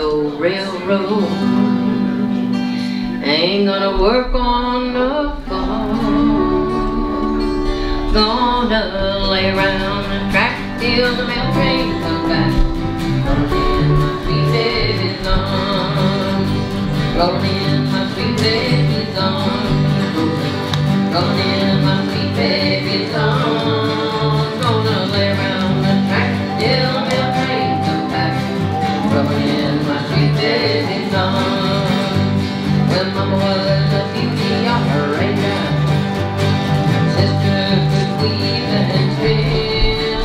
Railroad ain't gonna work on the farm. Gonna lay around the track till the mail train comes back. Rolling in my sweet baby's arms. Rolling in my sweet baby's arms. Rolling in my sweet baby's arms. Gonna lay around the track till the mail train comes back. Rolling in my sweet baby's arms. When mama was a beauty operator, sister could weave and spin.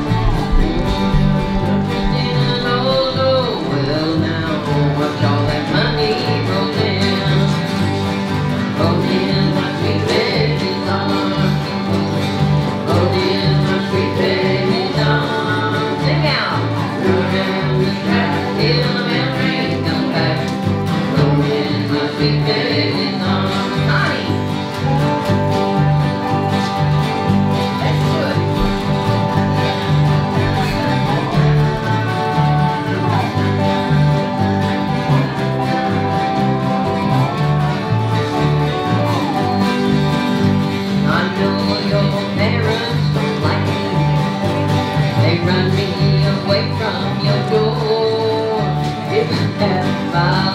And oh, well now, watch all that money roll in. Roll in my sweet baby's arms. Roll in my sweet baby's arms. Sing out. Around the track till the mail train comes back. Roll in my sweet baby's arms. Connie. Let's do it. I know your parents don't like me. They run me away from your door. If I